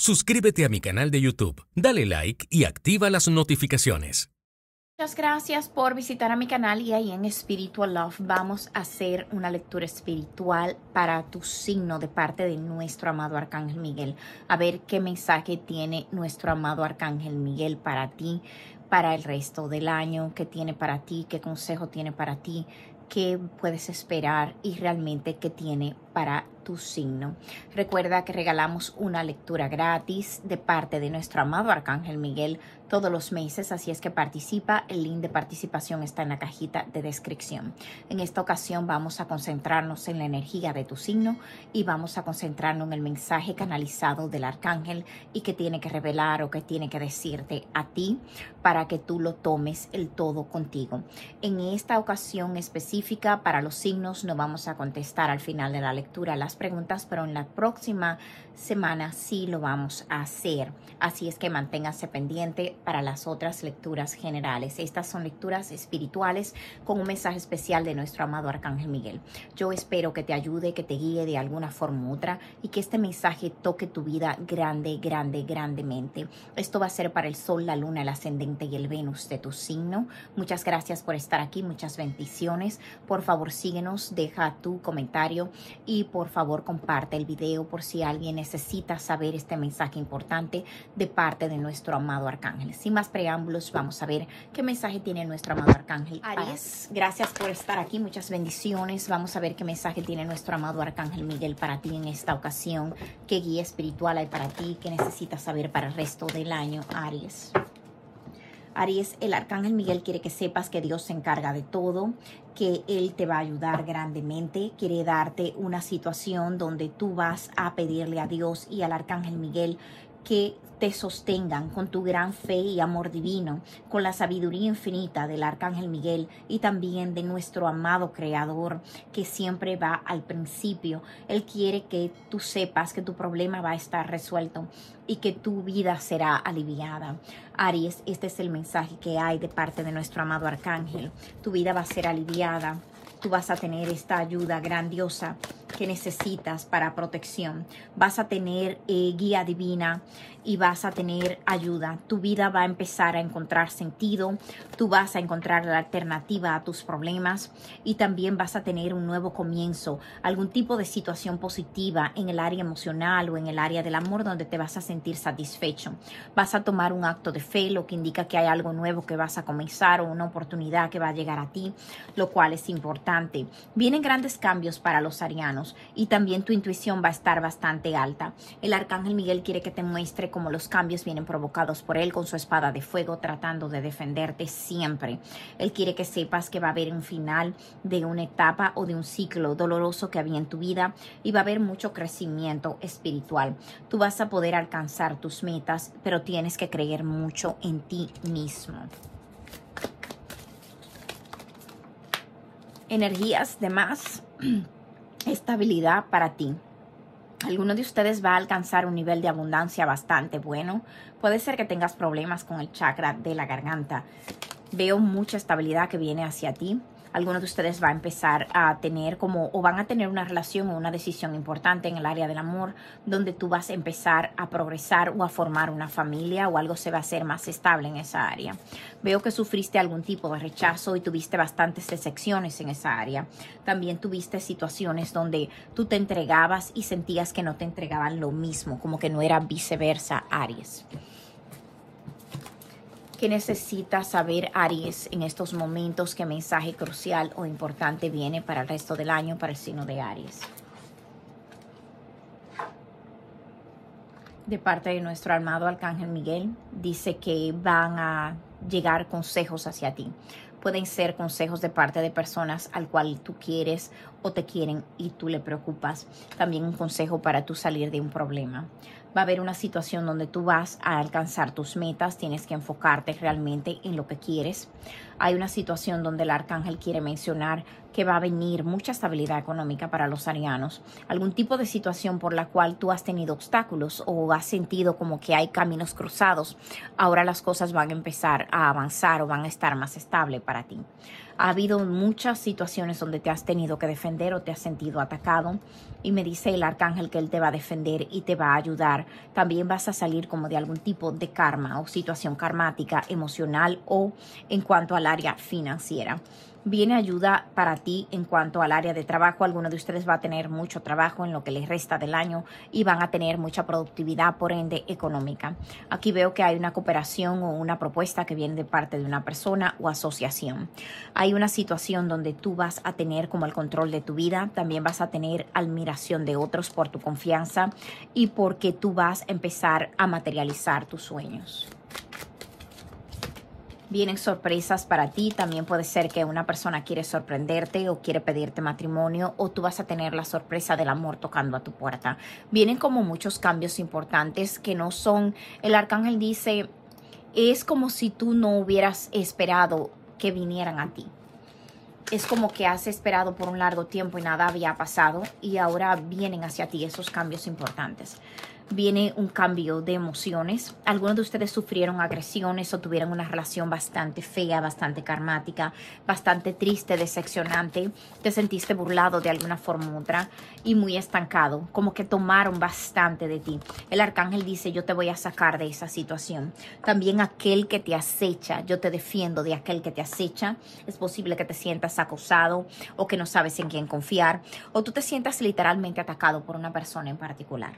Suscríbete a mi canal de YouTube, dale like y activa las notificaciones. Muchas gracias por visitar a mi canal y ahí en Spiritual Love vamos a hacer una lectura espiritual para tu signo de parte de nuestro amado Arcángel Miguel. A ver qué mensaje tiene nuestro amado Arcángel Miguel para ti, para el resto del año, qué tiene para ti, qué consejo tiene para ti, qué puedes esperar y realmente qué tiene para tu signo. Recuerda que regalamos una lectura gratis de parte de nuestro amado Arcángel Miguel todos los meses, así es que participa. El link de participación está en la cajita de descripción. En esta ocasión vamos a concentrarnos en la energía de tu signo y vamos a concentrarnos en el mensaje canalizado del Arcángel y que tiene que revelar o que tiene que decirte a ti para que tú lo tomes el todo contigo. En esta ocasión específica para los signos no vamos a contestar al final de la lectura las preguntas, pero en la próxima semana sí lo vamos a hacer. Así es que manténgase pendiente para las otras lecturas generales. Estas son lecturas espirituales con un mensaje especial de nuestro amado Arcángel Miguel. Yo espero que te ayude, que te guíe de alguna forma u otra y que este mensaje toque tu vida grandemente. Esto va a ser para el Sol, la Luna, el Ascendente y el Venus de tu signo. Muchas gracias por estar aquí, muchas bendiciones. Por favor, síguenos, deja tu comentario y por favor comparte el video por si alguien necesita saber este mensaje importante de parte de nuestro amado Arcángel. Sin más preámbulos, vamos a ver qué mensaje tiene nuestro amado Arcángel. Aries, gracias por estar aquí, muchas bendiciones. Vamos a ver qué mensaje tiene nuestro amado Arcángel Miguel para ti en esta ocasión. Qué guía espiritual hay para ti, qué necesitas saber para el resto del año, Aries. Aries, el Arcángel Miguel quiere que sepas que Dios se encarga de todo, que Él te va a ayudar grandemente. Quiere darte una situación donde tú vas a pedirle a Dios y al Arcángel Miguel que te sostengan con tu gran fe y amor divino, con la sabiduría infinita del Arcángel Miguel y también de nuestro amado Creador, que siempre va al principio. Él quiere que tú sepas que tu problema va a estar resuelto y que tu vida será aliviada. Aries, este es el mensaje que hay de parte de nuestro amado Arcángel. Tu vida va a ser aliviada. Tú vas a tener esta ayuda grandiosa que necesitas para protección. Vas a tener guía divina y vas a tener ayuda. Tu vida va a empezar a encontrar sentido. Tú vas a encontrar la alternativa a tus problemas y también vas a tener un nuevo comienzo, algún tipo de situación positiva en el área emocional o en el área del amor donde te vas a sentir satisfecho. Vas a tomar un acto de fe, lo que indica que hay algo nuevo que vas a comenzar o una oportunidad que va a llegar a ti, lo cual es importante. Vienen grandes cambios para los arianos y también tu intuición va a estar bastante alta. El Arcángel Miguel quiere que te muestre cómo los cambios vienen provocados por él con su espada de fuego, tratando de defenderte siempre. Él quiere que sepas que va a haber un final de una etapa o de un ciclo doloroso que había en tu vida y va a haber mucho crecimiento espiritual. Tú vas a poder alcanzar tus metas, pero tienes que creer mucho en ti mismo. Energías de más estabilidad para ti. Alguno de ustedes va a alcanzar un nivel de abundancia bastante bueno. Puede ser que tengas problemas con el chakra de la garganta. Veo mucha estabilidad que viene hacia ti. Algunos de ustedes va a empezar a tener o van a tener una relación o una decisión importante en el área del amor donde tú vas a empezar a progresar o a formar una familia o algo se va a hacer más estable en esa área. Veo que sufriste algún tipo de rechazo y tuviste bastantes decepciones en esa área. También tuviste situaciones donde tú te entregabas y sentías que no te entregaban lo mismo, como que no era viceversa, Aries. ¿Qué necesitas saber, Aries, en estos momentos? ¿Qué mensaje crucial o importante viene para el resto del año para el signo de Aries? De parte de nuestro amado Arcángel Miguel, dice que van a llegar consejos hacia ti. Pueden ser consejos de parte de personas al cual tú quieres o te quieren y tú le preocupas. También un consejo para tú salir de un problema. Va a haber una situación donde tú vas a alcanzar tus metas, tienes que enfocarte realmente en lo que quieres. Hay una situación donde el arcángel quiere mencionar que va a venir mucha estabilidad económica para los arianos. Algún tipo de situación por la cual tú has tenido obstáculos o has sentido como que hay caminos cruzados. Ahora las cosas van a empezar a avanzar o van a estar más estables para ti. Ha habido muchas situaciones donde te has tenido que defender o te has sentido atacado y me dice el arcángel que él te va a defender y te va a ayudar también vas a salir como de algún tipo de karma o situación karmática, emocional o en cuanto al área financiera. Viene ayuda para ti en cuanto al área de trabajo. Alguno de ustedes va a tener mucho trabajo en lo que les resta del año y van a tener mucha productividad, por ende, económica. Aquí veo que hay una cooperación o una propuesta que viene de parte de una persona o asociación. Hay una situación donde tú vas a tener como el control de tu vida. También vas a tener admiración de otros por tu confianza y porque tú vas a empezar a materializar tus sueños. Vienen sorpresas para ti. También puede ser que una persona quiere sorprenderte o quiere pedirte matrimonio, o tú vas a tener la sorpresa del amor tocando a tu puerta. Vienen como muchos cambios importantes que no son, el arcángel dice, es como si tú no hubieras esperado que vinieran a ti. Es como que has esperado por un largo tiempo y nada había pasado y ahora vienen hacia ti esos cambios importantes. Viene un cambio de emociones. Algunos de ustedes sufrieron agresiones o tuvieron una relación bastante fea, bastante karmática, bastante triste, decepcionante. Te sentiste burlado de alguna forma u otra y muy estancado, como que tomaron bastante de ti. El arcángel dice, yo te voy a sacar de esa situación. También aquel que te acecha, yo te defiendo de aquel que te acecha. Es posible que te sientas acosado o que no sabes en quién confiar, o tú te sientas literalmente atacado por una persona en particular.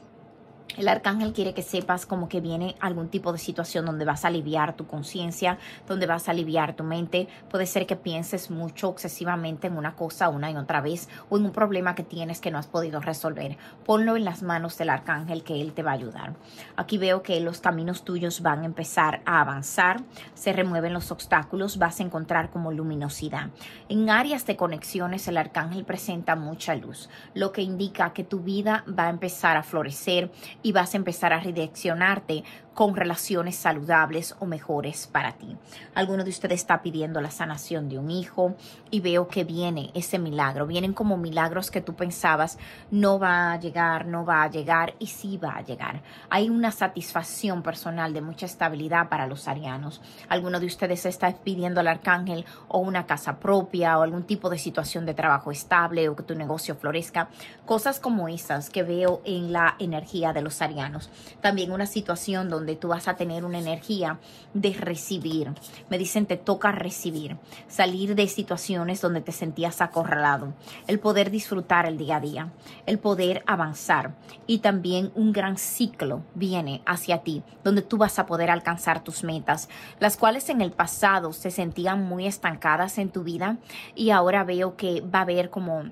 El arcángel quiere que sepas como que viene algún tipo de situación donde vas a aliviar tu conciencia, donde vas a aliviar tu mente. Puede ser que pienses mucho, excesivamente en una cosa una y otra vez o en un problema que tienes que no has podido resolver. Ponlo en las manos del arcángel que él te va a ayudar. Aquí veo que los caminos tuyos van a empezar a avanzar, se remueven los obstáculos, vas a encontrar como luminosidad. En áreas de conexiones el arcángel presenta mucha luz, lo que indica que tu vida va a empezar a florecer y vas a empezar a redireccionarte con relaciones saludables o mejores para ti. Alguno de ustedes está pidiendo la sanación de un hijo y veo que viene ese milagro. Vienen como milagros que tú pensabas no va a llegar, no va a llegar y sí va a llegar. Hay una satisfacción personal de mucha estabilidad para los arianos. Alguno de ustedes está pidiendo al arcángel o una casa propia o algún tipo de situación de trabajo estable o que tu negocio florezca. Cosas como esas que veo en la energía de los arianos. También una situación donde tú vas a tener una energía de recibir. Me dicen, te toca recibir, salir de situaciones donde te sentías acorralado, el poder disfrutar el día a día, el poder avanzar, y también un gran ciclo viene hacia ti, donde tú vas a poder alcanzar tus metas, las cuales en el pasado se sentían muy estancadas en tu vida y ahora veo que va a haber como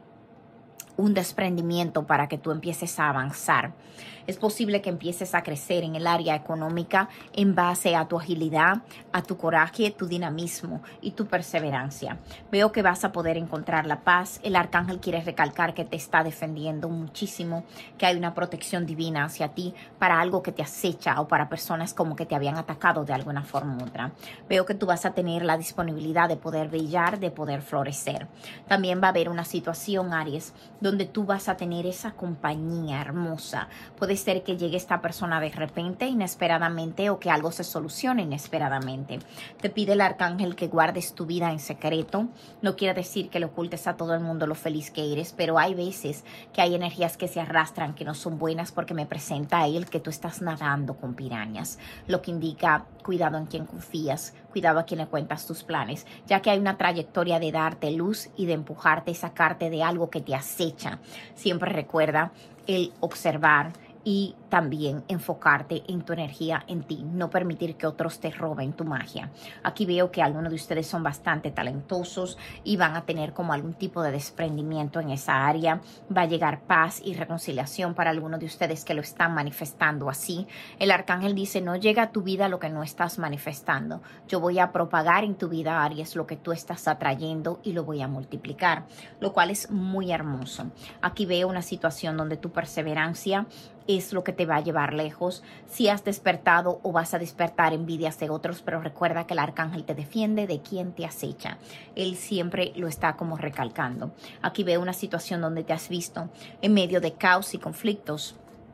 un desprendimiento para que tú empieces a avanzar. Es posible que empieces a crecer en el área económica en base a tu agilidad, a tu coraje, tu dinamismo y tu perseverancia. Veo que vas a poder encontrar la paz. El arcángel quiere recalcar que te está defendiendo muchísimo, que hay una protección divina hacia ti para algo que te acecha o para personas como que te habían atacado de alguna forma u otra. Veo que tú vas a tener la disponibilidad de poder brillar, de poder florecer. También va a haber una situación, Aries, donde tú vas a tener esa compañía hermosa. Puede ser que llegue esta persona de repente, inesperadamente, o que algo se solucione inesperadamente. Te pide el arcángel que guardes tu vida en secreto. No quiere decir que le ocultes a todo el mundo lo feliz que eres, pero hay veces que hay energías que se arrastran, que no son buenas, porque me presenta a él que tú estás nadando con pirañas, lo que indica cuidado en quien confías, cuidado a quien le cuentas tus planes, ya que hay una trayectoria de darte luz y de empujarte y sacarte de algo que te acecha. Siempre recuerda el observar y también enfocarte en tu energía, en ti, no permitir que otros te roben tu magia. Aquí veo que algunos de ustedes son bastante talentosos y van a tener como algún tipo de desprendimiento en esa área. Va a llegar paz y reconciliación para algunos de ustedes que lo están manifestando así. El arcángel dice, no llega a tu vida lo que no estás manifestando. Yo voy a propagar en tu vida, Aries, lo que tú estás atrayendo y lo voy a multiplicar, lo cual es muy hermoso. Aquí veo una situación donde tu perseverancia es lo que te va a llevar lejos. Si has despertado o vas a despertar envidias de otros, pero recuerda que el arcángel te defiende de quien te acecha. Él siempre lo está como recalcando. Aquí veo una situación donde te has visto en medio de caos y conflictos,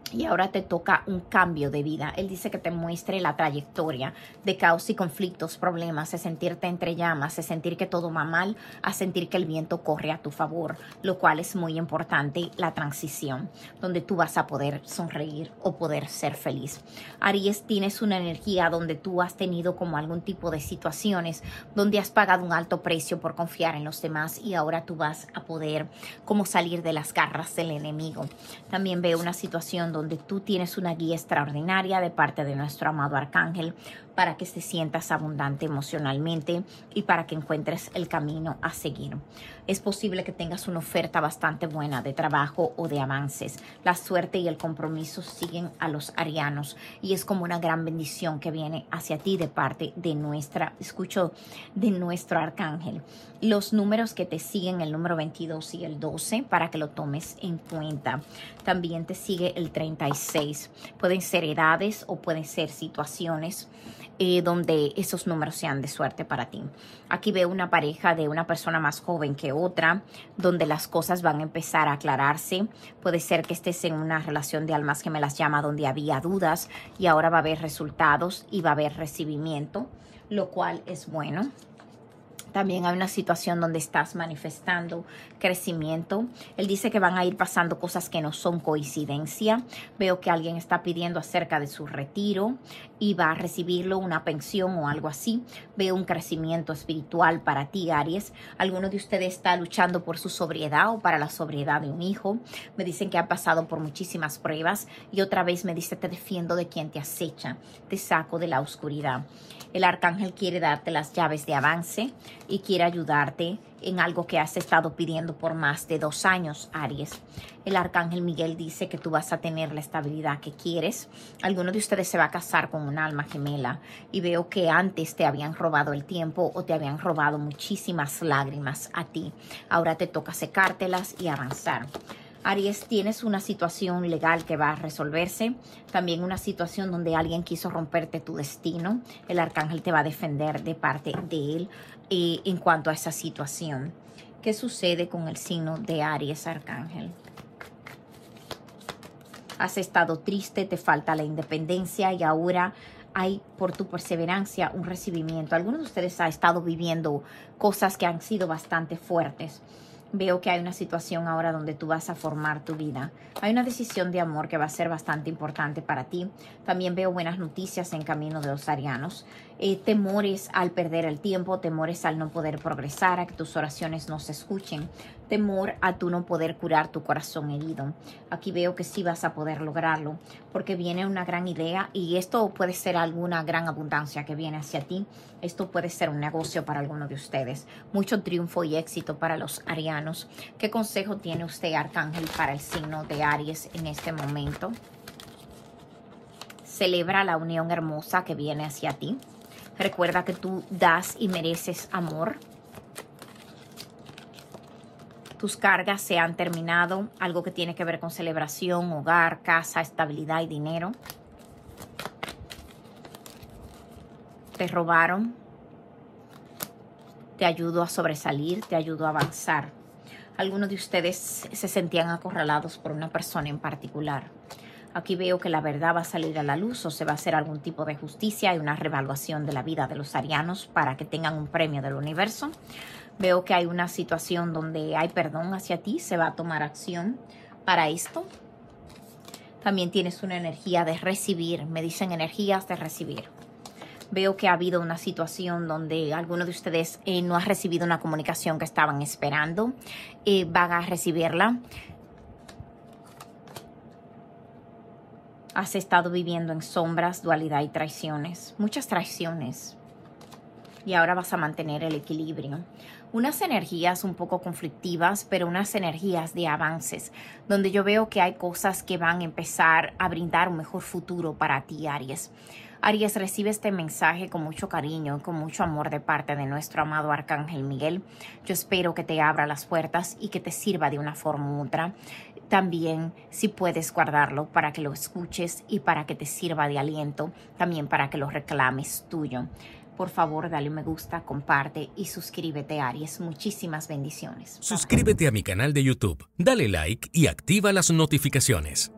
Y ahora te toca un cambio de vida. Él dice que te muestre la trayectoria de caos y conflictos, problemas, de sentirte entre llamas, de sentir que todo va mal, a sentir que el viento corre a tu favor, lo cual es muy importante, la transición, donde tú vas a poder sonreír o poder ser feliz. Aries, tienes una energía donde tú has tenido como algún tipo de situaciones donde has pagado un alto precio por confiar en los demás y ahora tú vas a poder como salir de las garras del enemigo. También veo una situación donde tú tienes una guía extraordinaria de parte de nuestro amado arcángel para que te sientas abundante emocionalmente y para que encuentres el camino a seguir. Es posible que tengas una oferta bastante buena de trabajo o de avances. La suerte y el compromiso siguen a los arianos y es como una gran bendición que viene hacia ti de parte de nuestro arcángel. Los números que te siguen, el número 22 y el 12, para que lo tomes en cuenta. También te sigue el 36. Pueden ser edades o pueden ser situaciones donde esos números sean de suerte para ti. Aquí veo una pareja de una persona más joven que otra, donde las cosas van a empezar a aclararse. Puede ser que estés en una relación de almas gemelas llama donde había dudas y ahora va a haber resultados y va a haber recibimiento, lo cual es bueno. También hay una situación donde estás manifestando crecimiento. Él dice que van a ir pasando cosas que no son coincidencia. Veo que alguien está pidiendo acerca de su retiro y va a recibirlo, una pensión o algo así. Veo un crecimiento espiritual para ti, Aries. Alguno de ustedes está luchando por su sobriedad o para la sobriedad de un hijo. Me dicen que han pasado por muchísimas pruebas y otra vez me dice: te defiendo de quien te acecha, te saco de la oscuridad. El arcángel quiere darte las llaves de avance y quiere ayudarte en algo que has estado pidiendo por más de 2 años, Aries. El arcángel Miguel dice que tú vas a tener la estabilidad que quieres. Alguno de ustedes se va a casar con un alma gemela y veo que antes te habían robado el tiempo o te habían robado muchísimas lágrimas a ti. Ahora te toca secártelas y avanzar. Aries, tienes una situación legal que va a resolverse, también una situación donde alguien quiso romperte tu destino. El arcángel te va a defender de parte de él en cuanto a esa situación. ¿Qué sucede con el signo de Aries, arcángel? Has estado triste, te falta la independencia y ahora hay por tu perseverancia un recibimiento. Algunos de ustedes han estado viviendo cosas que han sido bastante fuertes. Veo que hay una situación ahora donde tú vas a formar tu vida. Hay una decisión de amor que va a ser bastante importante para ti. También veo buenas noticias en camino de los arianos. Temores al perder el tiempo, temores al no poder progresar, a que tus oraciones no se escuchen, temor a tú no poder curar tu corazón herido. Aquí veo que sí vas a poder lograrlo porque viene una gran idea y esto puede ser alguna gran abundancia que viene hacia ti. Esto puede ser un negocio para alguno de ustedes. Mucho triunfo y éxito para los arianos. ¿Qué consejo tiene usted, arcángel, para el signo de Aries en este momento? Celebra la unión hermosa que viene hacia ti. Recuerda que tú das y mereces amor. Tus cargas se han terminado. Algo que tiene que ver con celebración, hogar, casa, estabilidad y dinero. Te robaron. Te ayudo a sobresalir, te ayudo a avanzar. Algunos de ustedes se sentían acorralados por una persona en particular. Aquí veo que la verdad va a salir a la luz o se va a hacer algún tipo de justicia y una revaluación de la vida de los arianos para que tengan un premio del universo. Veo que hay una situación donde hay perdón hacia ti, se va a tomar acción para esto. También tienes una energía de recibir, me dicen energías de recibir. Veo que ha habido una situación donde alguno de ustedes no ha recibido una comunicación que estaban esperando. Van a recibirla. Has estado viviendo en sombras, dualidad y traiciones. Muchas traiciones. Y ahora vas a mantener el equilibrio. Unas energías un poco conflictivas, pero unas energías de avances, donde yo veo que hay cosas que van a empezar a brindar un mejor futuro para ti, Aries. Aries, recibe este mensaje con mucho cariño, con mucho amor de parte de nuestro amado arcángel Miguel. Yo espero que te abra las puertas y que te sirva de una forma u otra. También, si puedes guardarlo para que lo escuches y para que te sirva de aliento, también para que lo reclames tuyo. Por favor, dale un me gusta, comparte y suscríbete, Aries. Muchísimas bendiciones. Suscríbete a mi canal de YouTube, dale like y activa las notificaciones.